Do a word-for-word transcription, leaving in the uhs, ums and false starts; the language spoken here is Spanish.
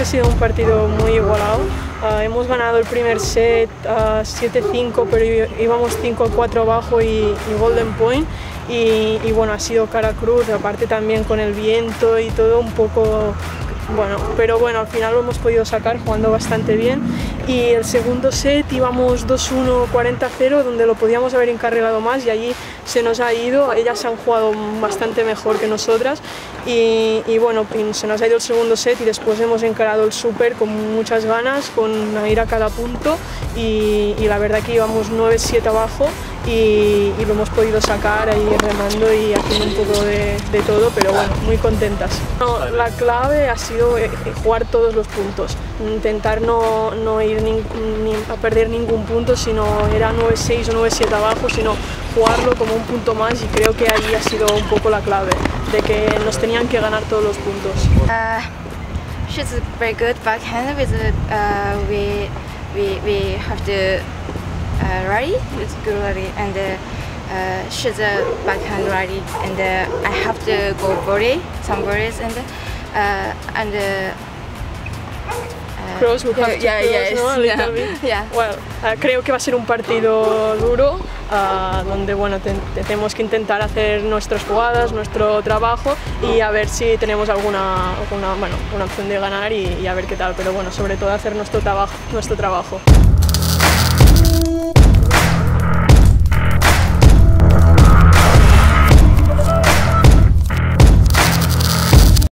sido un partido muy igualado. Uh, hemos ganado el primer set uh, siete cinco, pero íbamos cinco cuatro abajo y, y golden point. Y, y bueno, ha sido cara cruz, aparte también con el viento y todo un poco... Bueno, pero bueno, al final lo hemos podido sacar jugando bastante bien. Y el segundo set íbamos dos uno, cuarenta cero, donde lo podíamos haber encarrilado más y allí se nos ha ido. Ellas han jugado bastante mejor que nosotras y, y bueno, se nos ha ido el segundo set y después hemos encarado el súper con muchas ganas, con ir a cada punto y, y la verdad que íbamos nueve siete abajo. Y, y lo hemos podido sacar ahí remando y haciendo un poco de, de todo, pero bueno, muy contentas. No, la clave ha sido jugar todos los puntos, intentar no, no ir ni, ni a perder ningún punto, sino era nueve seis o nueve siete abajo, sino jugarlo como un punto más y creo que ahí ha sido un poco la clave, de que nos tenían que ganar todos los puntos. Uh, she's a very good backhand with uh, we, we, we have to Uh, rally, it's good rally, and uh, uh, she's a backhand rally, and uh, I have to go volley, some volleys, and uh, and uh, cross, we have to yeah, cross, yes, ¿no? A yeah, little bit. yeah. Well, uh, creo que va a ser un partido duro, uh, donde bueno, te, te tenemos que intentar hacer nuestras jugadas, nuestro trabajo y a ver si tenemos alguna, alguna bueno, una opción de ganar y, y a ver qué tal, pero bueno, sobre todo hacer nuestro trabajo, nuestro trabajo.